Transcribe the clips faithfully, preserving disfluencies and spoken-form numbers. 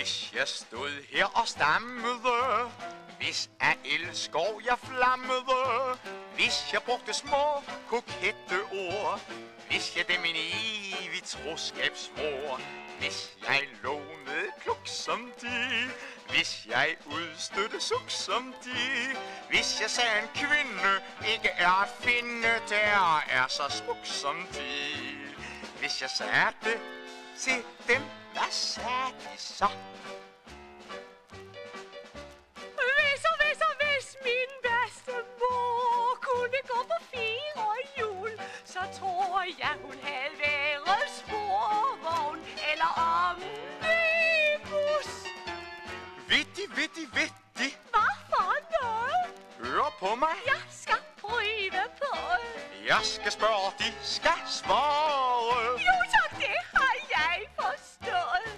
Hvis jeg stod her og stammede, hvis af elskov jeg flammede, hvis jeg brugte små kokette ord, hvis jeg dem en evig troskab svor, hvis jeg lånede kluk som de, hvis jeg udstødte suk som de, hvis jeg sagde en kvinde ikke er at finde, der er så smuk som de. Hvis jeg sagde det til dem, hvad sagde de så? Hvis og hvis og hvis min bedstemor kunne gå på fire jul, så tror jeg, hun havde været sporvogn eller omnibus. Vittig, vittig, vittig. Hvad for noget? Hør på mig. Jeg skal prøve på. Jeg skal spørge, de skal svare. Jo tak, det har jeg forstået.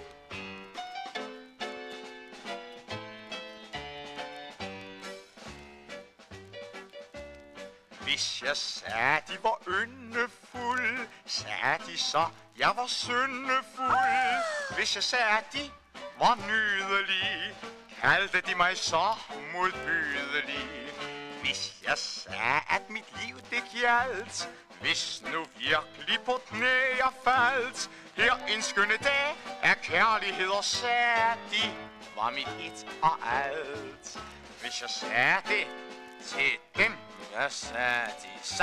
Hvis jeg sagde, de var yndefuld, sagde de så, jeg var syndefuld. Hvis jeg sagde, de var nydelige, kaldte de mig så modbydelig. Hvis jeg sagde, at mit liv det gjaldt, hvis nu virkelig på knæ jeg faldt, her en skønne dag er kærligheder, sagde de, var mit et og alt. Hvis jeg sagde det til dem, hvad sagde de så?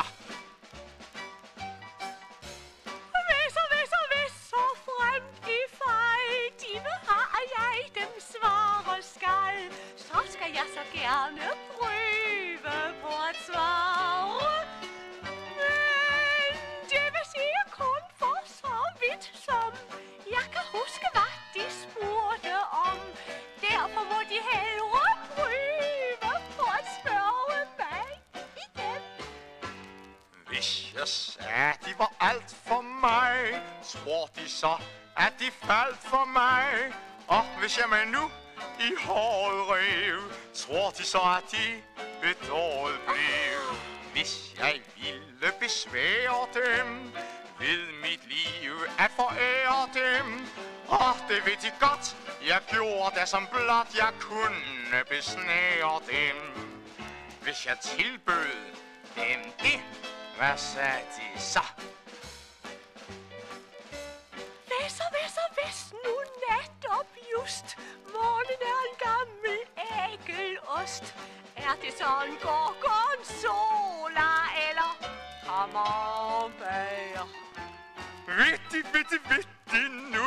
Hvis og hvis og hvis, så frem i fejtime har jeg dem svare skal. Så skal jeg så gerne prøve på at svare. Men det vil sige kun for så vidt som jeg kan huske, hvad de spurgte om. Derfor må de hellere prøve på at spørge mig igen. Hvis jeg sagde, de var alt for mig, tror de så, at de faldt for mig. Og hvis jeg mig nu i håret rev, tror de så, at de bedåret blev. Hvis jeg ville besvære dem, ved mit liv at forære dem. Og det ved de godt, jeg gjorde det som blot jeg kunne besnære dem. Hvis jeg tilbød dem det, hvad sagde de så? Hvis og hvis og hvis nu netop just morgen er en gammel ægelost. Er det så en gorgonzola eller camembert? Vittig, vittig, vittig, nu